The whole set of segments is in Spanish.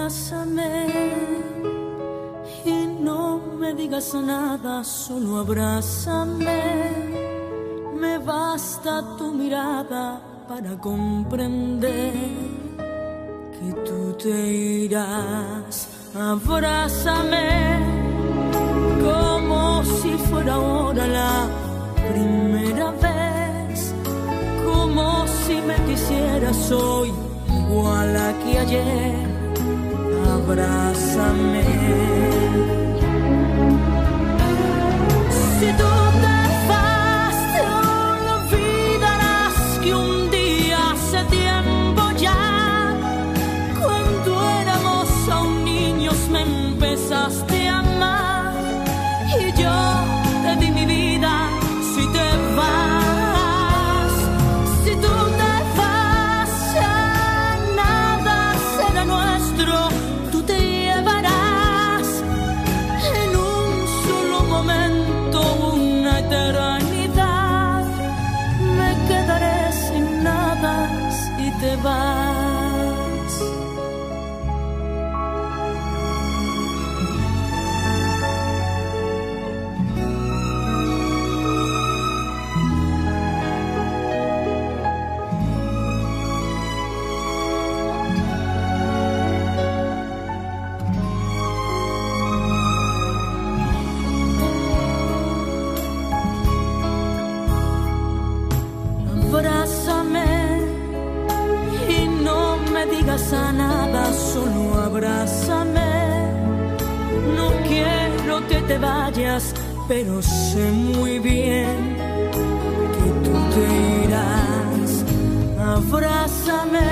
Abrázame y no me digas nada, solo abrázame. Me basta tu mirada para comprender que tú te irás. Abrázame como si fuera ahora la primera vez, como si me quisieras hoy igual a que ayer. Abrázame. Si tú te vas, te olvidarás que un día hace tiempo ya, cuando éramos aún niños, me empezaste a amar y yo te di mi vida. Si te vas, si tú te vas, ya nada será nuestro. Tú te llevarás en un solo momento una eternidad. Me quedaré sin nada si te vas. Abrázame y no me digas a nada, solo abrázame. No quiero que te vayas, pero sé muy bien que tú te irás. Abrázame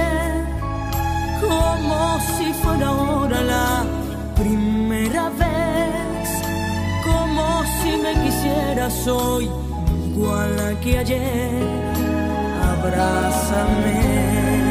como si fuera ahora la primera vez, como si me quisieras hoy igual a que ayer. Abrázame.